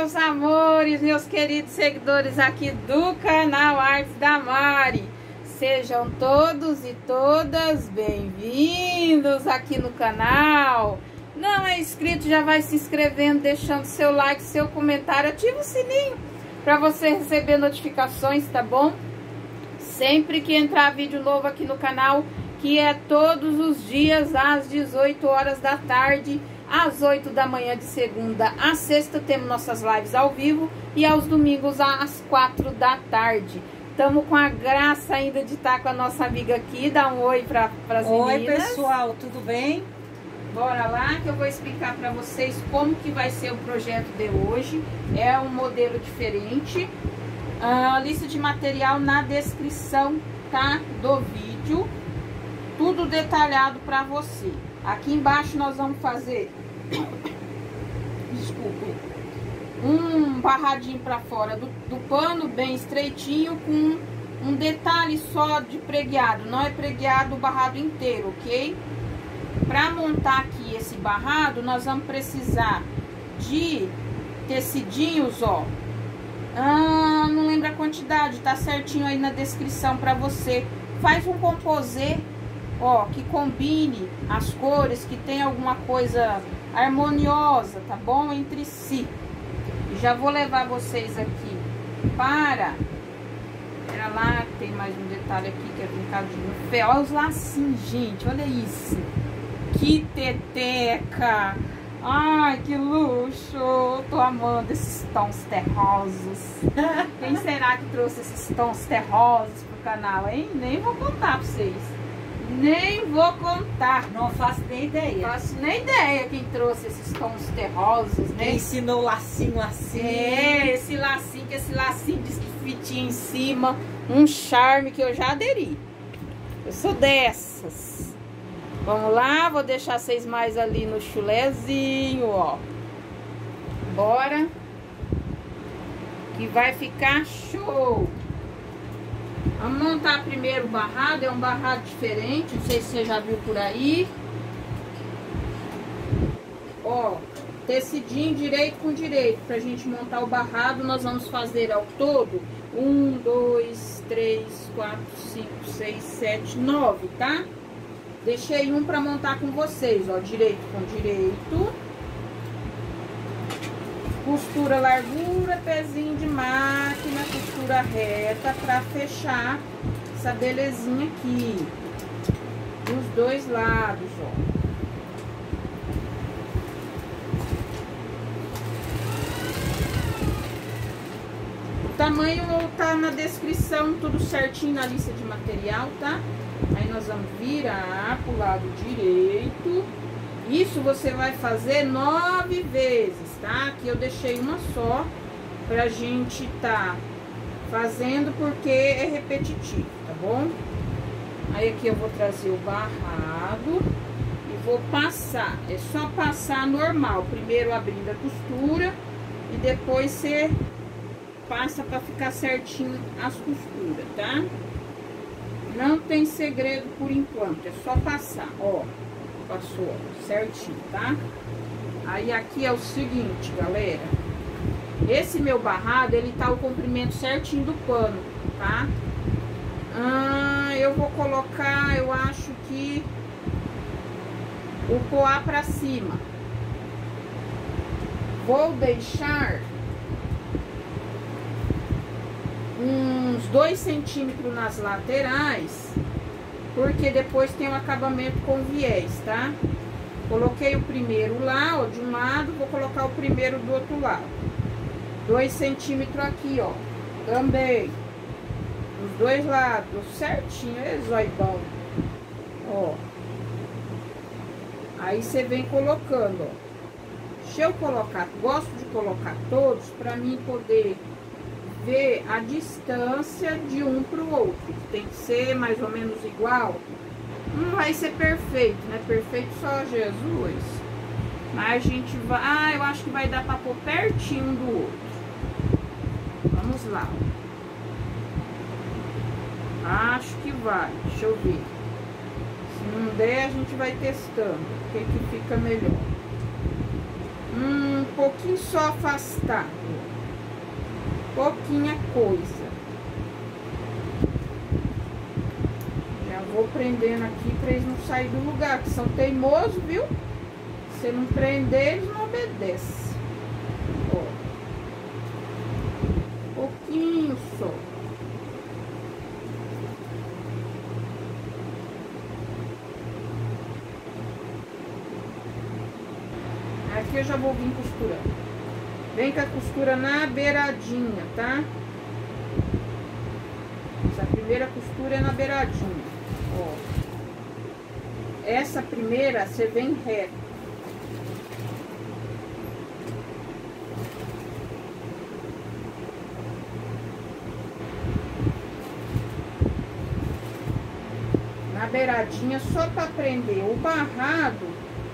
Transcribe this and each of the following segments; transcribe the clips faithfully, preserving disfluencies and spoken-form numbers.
meus amores, meus queridos seguidores aqui do canal Artes da Mari. Sejam todos e todas bem-vindos aqui no canal. Não é inscrito, já vai se inscrevendo, deixando seu like, seu comentário, ativa o sininho para você receber notificações, tá bom? Sempre que entrar vídeo novo aqui no canal, que é todos os dias às dezoito horas da tarde, às oito da manhã de segunda a sexta, temos nossas lives ao vivo e aos domingos às quatro da tarde. Estamos com a graça ainda de estar com a nossa amiga aqui. Dá um oi para as meninas. Oi, pessoal, tudo bem? Bora lá que eu vou explicar para vocês como que vai ser o projeto de hoje. É um modelo diferente. A lista de material na descrição, tá, do vídeo. Tudo detalhado para você. Aqui embaixo nós vamos fazer, desculpe, um barradinho para fora do, do pano, bem estreitinho, com um detalhe só de pregueado. Não é pregueado o barrado inteiro, ok? Para montar aqui esse barrado, nós vamos precisar de tecidinhos, ó. Ah, não lembro a quantidade, tá certinho aí na descrição para você. Faz um composê, ó, que combine as cores, que tenha alguma coisa harmoniosa, tá bom? Entre si. E já vou levar vocês aqui para... Era lá, tem mais um detalhe aqui que é brincadinho. Olha os lacinhos, gente, olha isso. Que teteca! Ai, que luxo! Tô amando esses tons terrosos. Quem será que trouxe esses tons terrosos pro canal, hein? Nem vou contar pra vocês. Nem vou contar. Não faço nem ideia. Não faço nem ideia quem trouxe esses tons terrosos, né? Quem ensinou lacinho, lacinho. É, esse lacinho, que esse lacinho de fitinha em cima. Um charme que eu já aderi. Eu sou dessas. Vamos lá, vou deixar vocês mais ali no chulezinho, ó. Bora. Que vai ficar show. Vamos montar primeiro o barrado, é um barrado diferente, não sei se você já viu por aí. Ó, tecidinho direito com direito. Pra gente montar o barrado, nós vamos fazer ao todo um, dois, três, quatro, cinco, seis, sete, nove, tá? Deixei um pra montar com vocês, ó, direito com direito. Costura largura, pezinho de máquina, costura reta pra fechar essa belezinha aqui. Dos dois lados, ó. O tamanho tá na descrição, tudo certinho na lista de material, tá? Aí nós vamos virar pro lado direito. Isso você vai fazer nove vezes, tá? Aqui eu deixei uma só pra gente tá fazendo porque é repetitivo, tá bom? Aí aqui eu vou trazer o barrado e vou passar. É só passar normal. Primeiro abrindo a costura e depois você passa pra ficar certinho as costuras, tá? Não tem segredo por enquanto, é só passar, ó. Passou, ó, certinho, tá? Aí aqui é o seguinte, galera. Esse meu barrado, ele tá o comprimento certinho do pano, tá? Ah, eu vou colocar, eu acho que o poá pra cima. Vou deixar uns dois centímetros nas laterais, porque depois tem um acabamento com viés, tá? Coloquei o primeiro lá, ó, de um lado, vou colocar o primeiro do outro lado. Dois centímetros aqui, ó, também. Dos dois lados, certinho, é zoibão. Ó. Aí você vem colocando, ó. Deixa eu colocar, gosto de colocar todos pra mim poder ver a distância de um pro outro. Tem que ser mais ou menos igual. Não vai ser perfeito, né? Perfeito só Jesus. Mas a gente vai... Ah, eu acho que vai dar pra pôr pertinho do outro. Vamos lá. Acho que vai. Deixa eu ver. Se não der, a gente vai testando. O que que fica melhor. Hum, um pouco pouquinho só afastado. Pouquinha coisa. Já vou prendendo aqui pra eles não saírem do lugar, que são teimosos, viu? Se não prender, eles não obedecem. Ó. Pouquinho só. Aqui eu já vou vir costurando. Vem com a costura na beiradinha, tá? Essa primeira costura é na beiradinha, ó. Essa primeira você vem reto. Na beiradinha, só para prender o barrado,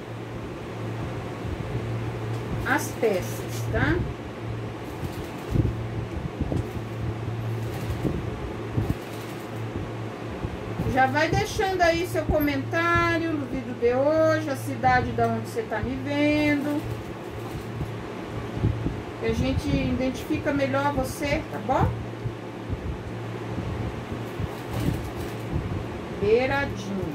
as peças, tá? Já vai deixando aí seu comentário no vídeo de hoje, a cidade da onde você tá me vendo, que a gente identifica melhor você, tá bom? Beiradinho.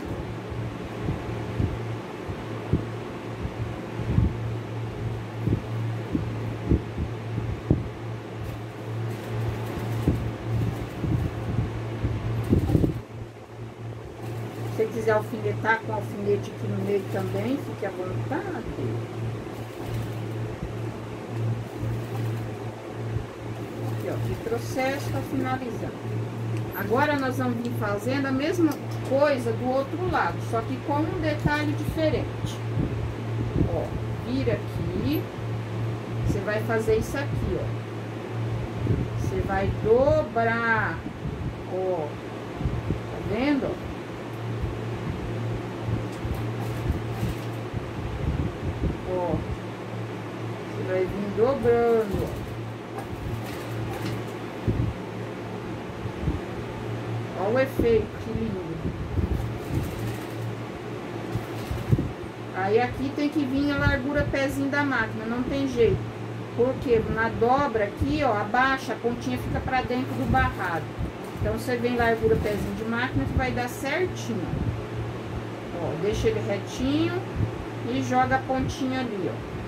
Se você quiser alfinetar com alfinete aqui no meio também, fique à vontade. Aqui, ó, que processo para finalizar. Agora nós vamos vir fazendo a mesma coisa do outro lado, só que com um detalhe diferente. Ó, vira aqui, você vai fazer isso aqui, ó. Você vai dobrar, ó, tá vendo? Ó, você vai vir dobrando, ó. Olha o efeito, que lindo. Aí aqui tem que vir a largura pezinho da máquina, não tem jeito. Porque na dobra aqui, ó, abaixa, a pontinha fica pra dentro do barrado. Então você vem largura pezinho de máquina que vai dar certinho. Ó, deixa ele retinho e joga a pontinha ali, ó.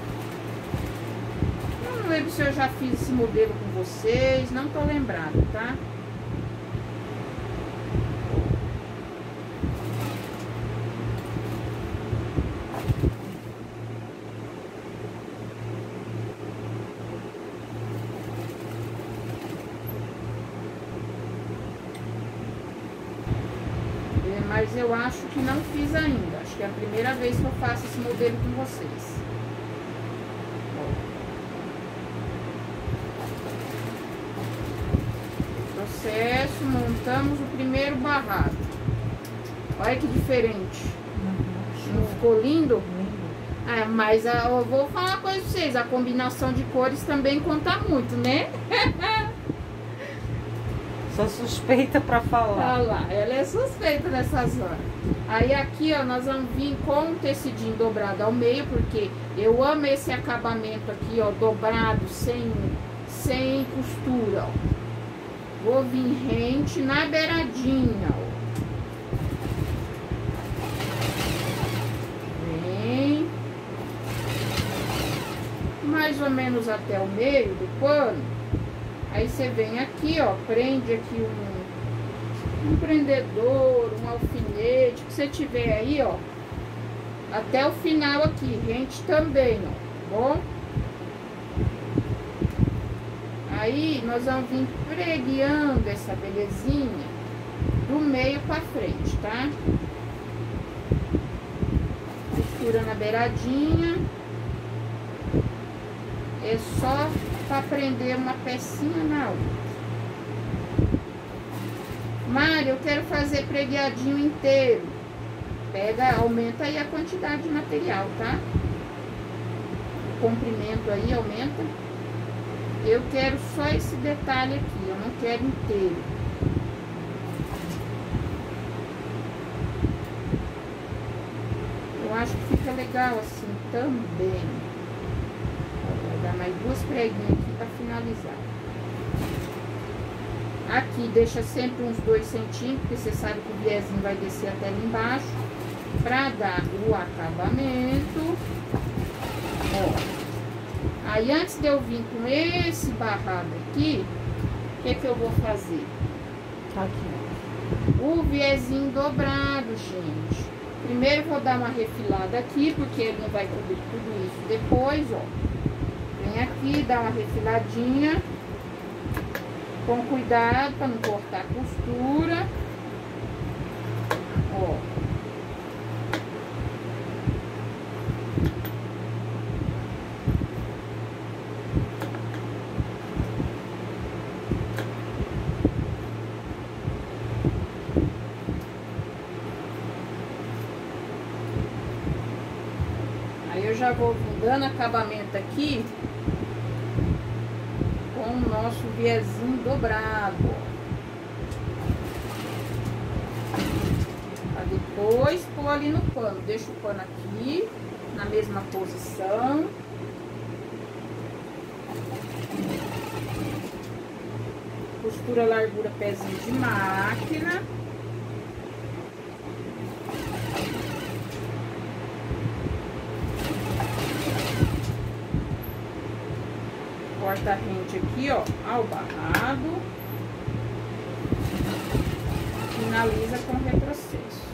Não lembro se eu já fiz esse modelo com vocês, não tô lembrado, tá? Mas eu acho que não fiz ainda. Acho que é a primeira vez que eu faço esse modelo com vocês. Processo, montamos o primeiro barrado. Olha que diferente. Não ficou lindo? É, mas a, eu vou falar uma coisa pra vocês. A combinação de cores também conta muito, né? Sou suspeita pra falar. Olha lá, ela é suspeita nessas horas. Aí aqui, ó, nós vamos vir com o tecidinho dobrado ao meio, porque eu amo esse acabamento aqui, ó, dobrado, sem, sem costura, ó. Vou vir rente na beiradinha, ó. Vem. Mais ou menos até o meio do pano. Aí você vem aqui, ó, prende aqui um, um prendedor, um alfinete, que você tiver aí, ó, até o final aqui, rente também, ó, tá bom? Aí nós vamos vir pregueando essa belezinha do meio pra frente, tá? Costura na beiradinha. É só para prender uma pecinha na outra. Mário, eu quero fazer pregueadinho inteiro. Pega, aumenta aí a quantidade de material, tá? O comprimento aí aumenta. Eu quero só esse detalhe aqui, eu não quero inteiro. Eu acho que fica legal assim também. duas preguinhas aqui para finalizar. Aqui deixa sempre uns dois centímetros, porque você sabe que o viezinho vai descer até lá embaixo, para dar o acabamento. Ó. Aí antes de eu vir com esse barrado aqui, o que que eu vou fazer? Aqui. O viezinho dobrado, gente. Primeiro eu vou dar uma refilada aqui, porque ele não vai cobrir tudo isso depois, ó. Vem aqui, dá uma refiladinha. Com cuidado para não cortar a costura. Ó. Aí eu já vou dando acabamento aqui com o nosso viezinho dobrado, para depois pôr ali no pano. Deixa o pano aqui na mesma posição. Costura largura pezinho de máquina. Corta a rente aqui, ó, ao barrado. Finaliza com retrocesso.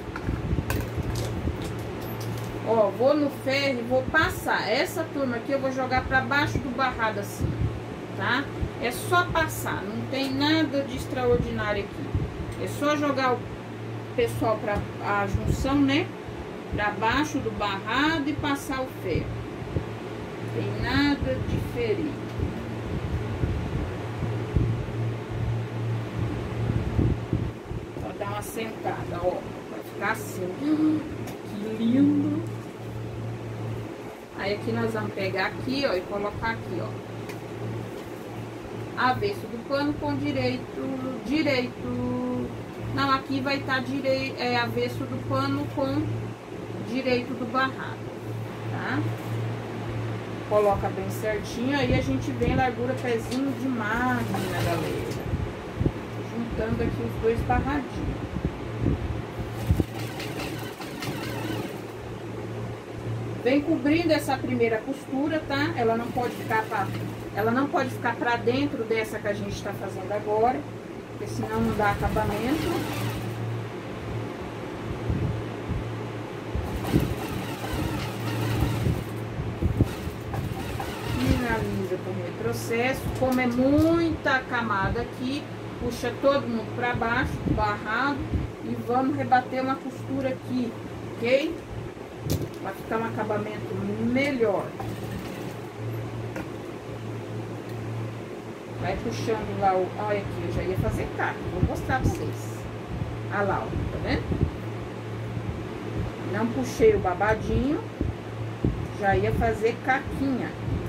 Ó, vou no ferro e vou passar. Essa turma aqui eu vou jogar pra baixo do barrado assim, tá? É só passar, não tem nada de extraordinário aqui. É só jogar o pessoal pra a junção, né? Pra baixo do barrado e passar o ferro. Não tem nada diferente. Sentada, ó, vai ficar assim. Que lindo. Aí aqui nós vamos pegar aqui, ó, e colocar aqui, ó, avesso do pano com direito, direito. Não, aqui vai estar tá direito, é avesso do pano com direito do barrado, tá? Coloca bem certinho, aí a gente vem largura pezinho de máquina, galera. Juntando aqui os dois barradinhos. Vem cobrindo essa primeira costura, tá? Ela não pode ficar pra, ela não pode ficar pra dentro dessa que a gente está fazendo agora, porque senão não dá acabamento. Finaliza com retrocesso. Como é muita camada aqui, puxa todo mundo pra baixo, barrado, e vamos rebater uma costura aqui, ok? Vai ficar um acabamento melhor. Vai puxando lá o... Olha aqui, eu já ia fazer caco. Vou mostrar pra vocês. Olha lá, ó, tá vendo? Não puxei o babadinho. Já ia fazer caquinha.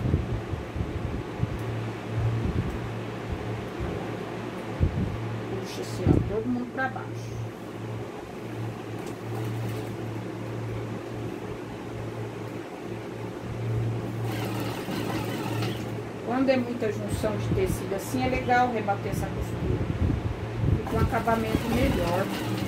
Puxa assim, ó, todo mundo pra baixo. Quando é muita junção de tecido assim, é legal rebater essa costura. Fica um acabamento melhor.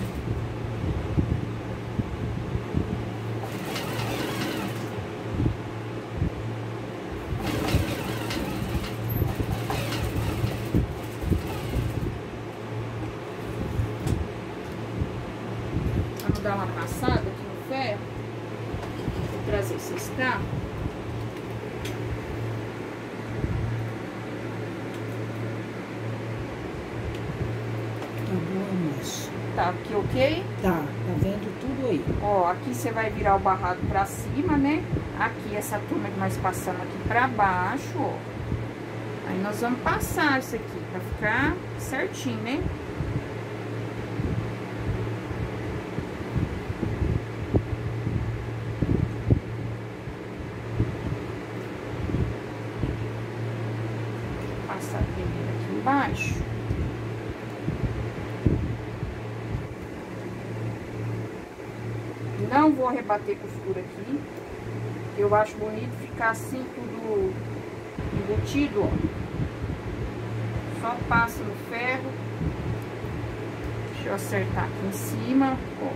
Vamos dar uma passada aqui no ferro. Vou trazer esses carros. Tá aqui, ok? Tá, tá vendo tudo aí. Ó, aqui você vai virar o barrado pra cima, né? Aqui, essa turma que nós passamos aqui pra baixo, ó. Aí nós vamos passar isso aqui pra ficar certinho, né? Passar primeiro aqui embaixo. Não vou rebater costura aqui. Eu acho bonito ficar assim tudo embutido, ó. Só passa no ferro. Deixa eu acertar aqui em cima, ó.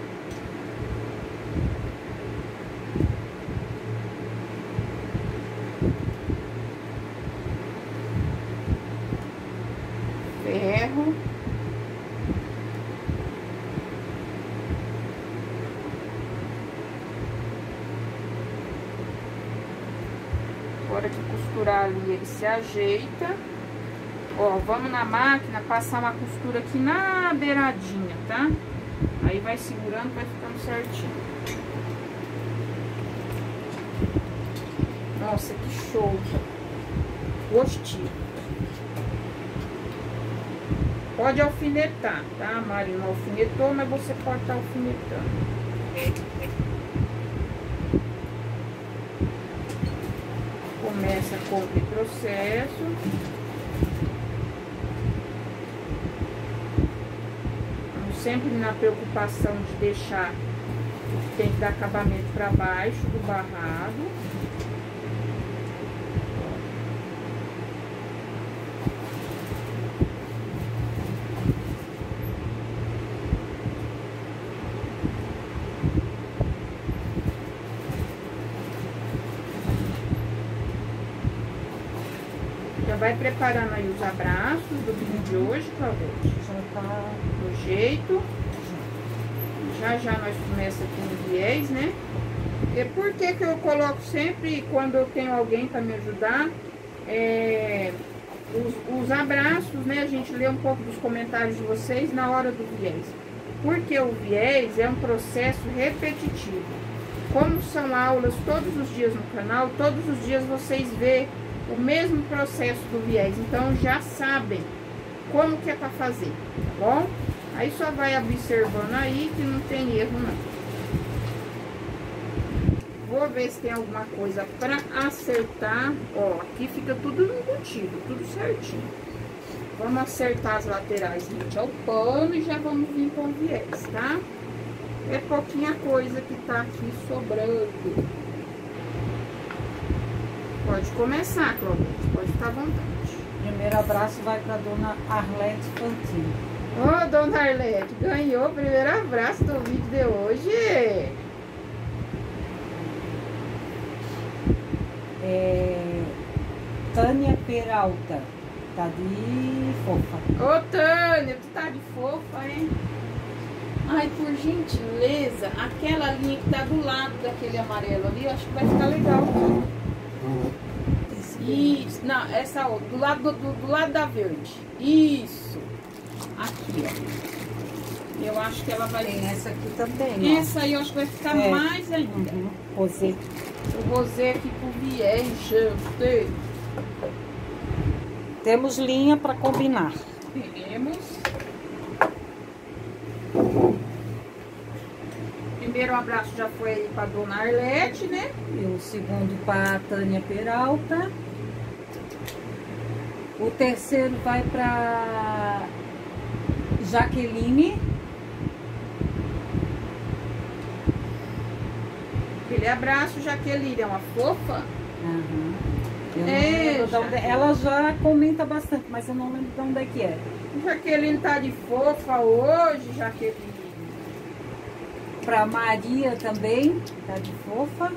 Ferro. Agora que costurar ali, ele se ajeita. Ó, vamos na máquina passar uma costura aqui na beiradinha, tá? Aí vai segurando, vai ficando certinho. Nossa, que show! Gostinho. Pode alfinetar, tá? A Mari não alfinetou, mas você pode estar alfinetando. Começa com o processo. Vamos sempre na preocupação de deixar o que tem que dar acabamento para baixo do barrado. Já vai preparando aí os abraços do vídeo de hoje, Claudete. Já tá Do jeito. Já já nós começamos aqui no viés, né? E por que que eu coloco sempre, quando eu tenho alguém para me ajudar, é, os, os abraços, né? A gente lê um pouco dos comentários de vocês na hora do viés. Porque o viés é um processo repetitivo. Como são aulas todos os dias no canal, todos os dias vocês vê o mesmo processo do viés, então já sabem como que é para fazer, tá bom? Aí só vai observando aí que não tem erro não. Vou ver se tem alguma coisa para acertar. Ó, aqui fica tudo embutido, tudo certinho. Vamos acertar as laterais gente, ao pano e já vamos vir com o viés, tá? É pouquinha coisa que tá aqui sobrando. Pode começar, Claudete, pode ficar à vontade. Primeiro abraço vai para dona Arlete Fantini. Ô, oh, dona Arlete, ganhou o primeiro abraço do vídeo de hoje. É, Tânia Peralta, tá de fofa. Ô, Tânia, tu tá de fofa, hein? Ai, por gentileza, aquela linha que tá do lado daquele amarelo ali, eu acho que vai ficar legal. Isso, não, essa outra, do lado, do, do lado da verde. Isso. Aqui, ó. Eu acho que ela vai... Tem essa aqui também, ó. Essa aí eu acho que vai ficar é. mais ainda. Uhum. Rosé. O rosé aqui pro viés, gente. Temos linha para combinar. Temos. Primeiro abraço já foi aí pra dona Arlete, né? E o segundo para Tânia Peralta. O terceiro vai para Jaqueline. Aquele abraço, Jaqueline, é uma fofa? Uhum. Eu não É, lembro de onde- ela já comenta bastante, mas eu não lembro de onde é que é. Jaqueline tá de fofa hoje, Jaqueline. Para Maria também, tá de fofa.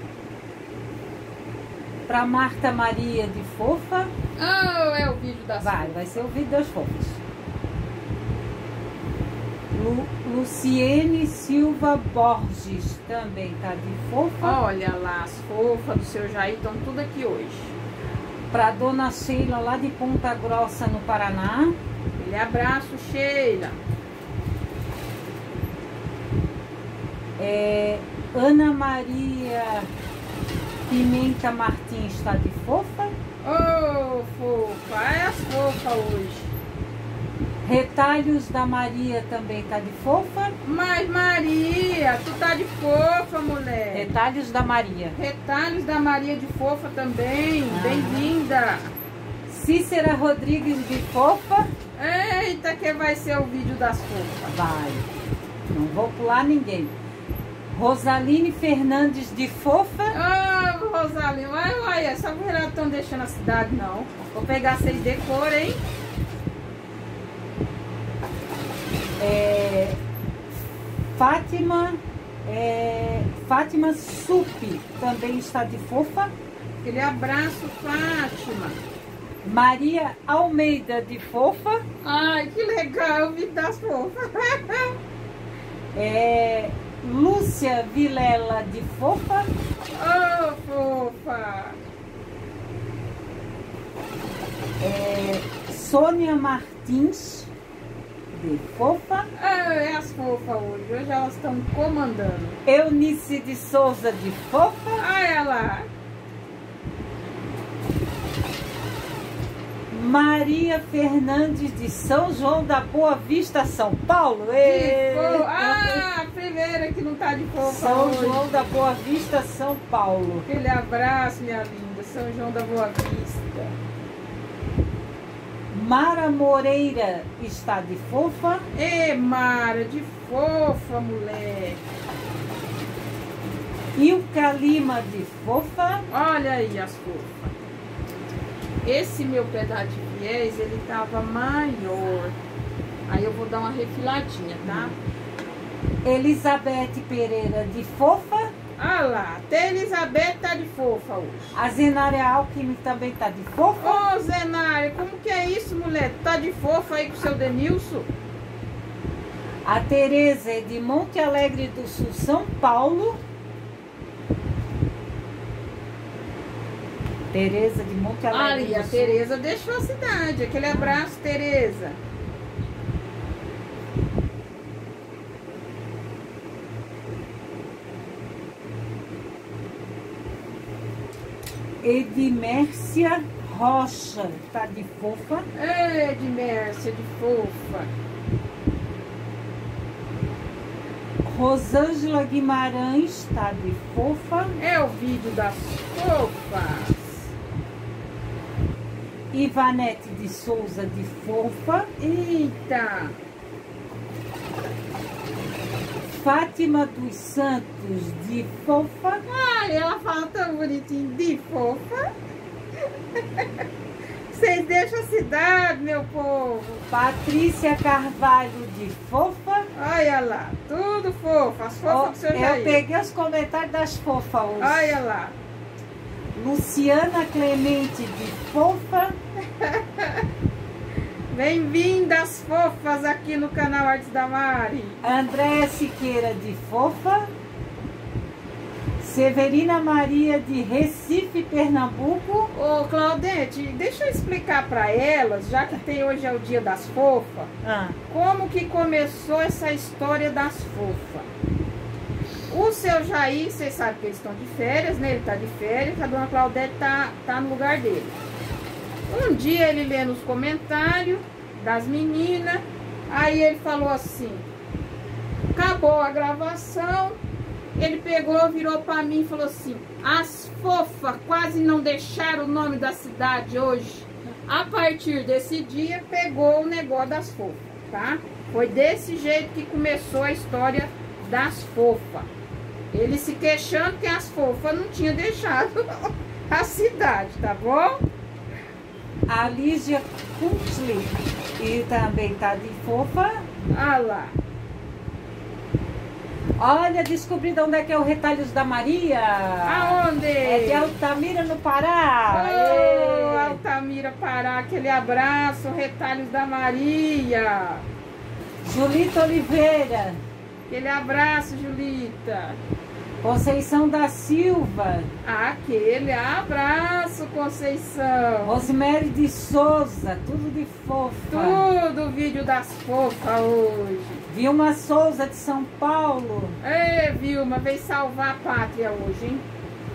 Para Marta Maria de fofa. Oh, é o vídeo das Vai, vai ser o vídeo das fofas. Lu, Luciene Silva Borges também tá de fofa. Olha lá, as fofas do seu Jair estão tudo aqui hoje. Para dona Sheila lá de Ponta Grossa, no Paraná. Aquele abraço, Sheila. É, Ana Maria Pimenta Martins está de fofa. Oh, fofa, é as fofas hoje. Retalhos da Maria também está de fofa. Mas Maria, tu tá de fofa, mulher. Retalhos da Maria. Retalhos da Maria de fofa também, Ah. bem-vinda. Cícera Rodrigues de fofa. Eita, que vai ser o vídeo das fofas. Vai. Não vou pular ninguém. Rosaline Fernandes de fofa. Oh, Ô, Rosalinho, uai, uai, essa mulherada estão deixando a cidade, não. Vou pegar vocês de cor, hein? É, Fátima, é, Fátima Supi também está de fofa. Aquele abraço, Fátima. Maria Almeida de fofa. Ai, que legal, o vídeo das fofas. É, Lúcia Vilela de fofa. Oh, fofa. É, Sônia Martins de fofa. Ai, as fofas hoje, hoje elas estão comandando. Eunice de Souza de fofa. Ai, olha lá. Maria Fernandes de São João da Boa Vista, São Paulo. De fo... Ah, a primeira que não tá de fofa São hoje. João da Boa Vista, São Paulo. Aquele abraço, minha linda. São João da Boa Vista. Mara Moreira está de fofa. Ê, Mara, de fofa, moleque. Ilka Lima de fofa. Olha aí as fofas. Esse meu pedaço de viés, ele tava maior. Aí eu vou dar uma refiladinha, tá? Elizabeth Pereira de fofa. Ah lá, até a Elizabeth tá de fofa hoje. A Zenária Alckmin também tá de fofa. Ô, Zenária, como que é isso, mulher? Tá de fofa aí com o seu Denilson? A Tereza é de Monte Alegre do Sul, São Paulo. Tereza de Monte Alegre Ali, do a Sul. Tereza deixou a cidade. Aquele abraço, Tereza. Edmércia Rocha tá de fofa. Ê, de Mércia, de fofa. Rosângela Guimarães tá de fofa. É o vídeo das fofas. Ivanete de Souza de fofa. Eita. Fátima dos Santos de fofa. Ai, ela fala tão bonitinho, de fofa. Vocês deixam a cidade, meu povo. Patrícia Carvalho de fofa. Olha lá, tudo fofa. As fofas Ó, do seu eu Jair. peguei os comentários das fofas hoje. Olha lá. Luciana Clemente de fofa. Bem-vindas, fofas, aqui no canal Artes da Mari. Andréa Siqueira de fofa. Severina Maria de Recife, Pernambuco. Ô, Claudete, deixa eu explicar para elas, já que tem hoje é o dia das fofas, Ah. como que começou essa história das fofas. O seu Jair, vocês sabem que eles estão de férias, né? Ele tá de férias, a dona Claudete tá, tá no lugar dele. Um dia ele lê nos comentários das meninas, aí ele falou assim, acabou a gravação, ele pegou, virou pra mim e falou assim, as fofas quase não deixaram o nome da cidade hoje. A partir desse dia, pegou o negócio das fofas, tá? Foi desse jeito que começou a história das fofas. Ele se queixando que as fofas não tinham deixado a cidade, tá bom? A Lígia Kuntzli, e também tá de fofa. Ah lá. Olha, descobri de onde é que é o Retalhos da Maria. Aonde? É de Altamira, no Pará. Ô, Ê. Altamira, Pará, aquele abraço, Retalhos da Maria. Julita Oliveira. Aquele abraço, Julita. Conceição da Silva. Aquele abraço, Conceição. Rosemary de Souza, tudo de fofa. Tudo vídeo das fofas hoje. Vilma Souza de São Paulo. Ê, Vilma, veio salvar a pátria hoje, hein?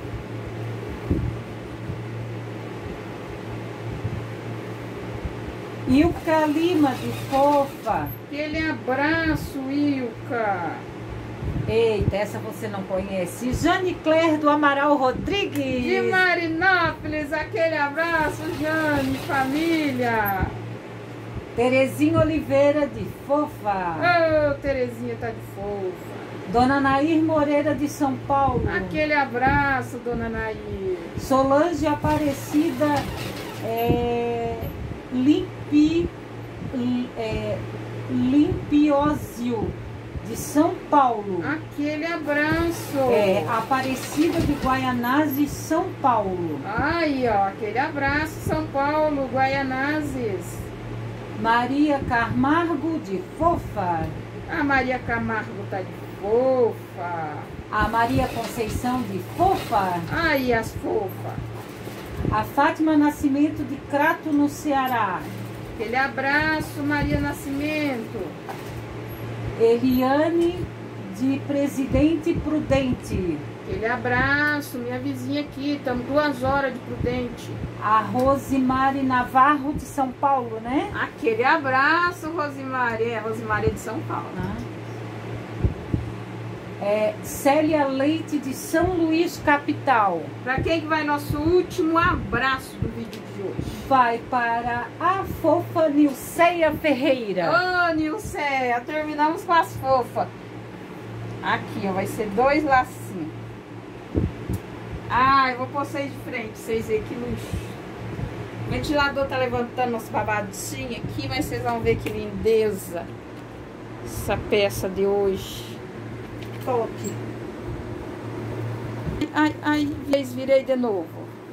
Ilka Lima de fofa. Aquele abraço, Ilka. Eita, essa você não conhece. Jane Claire do Amaral Rodrigues. De Marinópolis, aquele abraço, Jane, família. Terezinha Oliveira de fofa. Ô, Terezinha tá de fofa. Dona Nair Moreira de São Paulo. Aquele abraço, Dona Nair. Solange Aparecida é, Limpi, é, Limpiósio de São Paulo. Aquele abraço. É, Aparecida de Guaianazes, São Paulo. Aí, ó, aquele abraço, São Paulo, Guaianazes. Maria Camargo de Fofa. A Maria Camargo tá de fofa. A Maria Conceição de Fofa. Aí as fofas. A Fátima Nascimento de Crato, no Ceará. Aquele abraço, Maria Nascimento. Eliane de Presidente Prudente. Aquele abraço, minha vizinha aqui, estamos duas horas de Prudente. A Rosimari Navarro de São Paulo, né? Aquele abraço, Rosimari. É, Rosimari de São Paulo. Ah. É, Célia Leite de São Luís, capital. Para quem que vai nosso último abraço do vídeo de hoje? Vai para a fofa Nilceia Ferreira. Ô, Nilceia, terminamos com as fofas. Aqui, ó, vai ser dois lacinhos. Ah, eu vou pôr vocês de frente, vocês verem que luxo. O ventilador tá levantando nosso babadinho aqui, mas vocês vão ver que lindeza essa peça de hoje. Top. Ai, ai, virei de novo.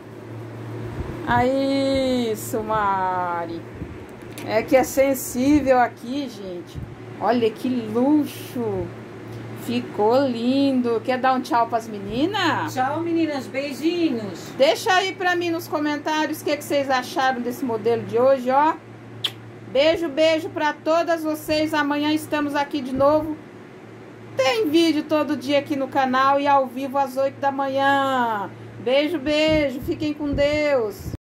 Aí, isso, Mari. É que é sensível aqui, gente. Olha que luxo. Ficou lindo. Quer dar um tchau para as meninas? Tchau, meninas. Beijinhos. Deixa aí para mim nos comentários o que, que vocês acharam desse modelo de hoje, ó. Beijo, beijo para todas vocês. Amanhã estamos aqui de novo. Tem vídeo todo dia aqui no canal e ao vivo às oito da manhã. Beijo, beijo. Fiquem com Deus.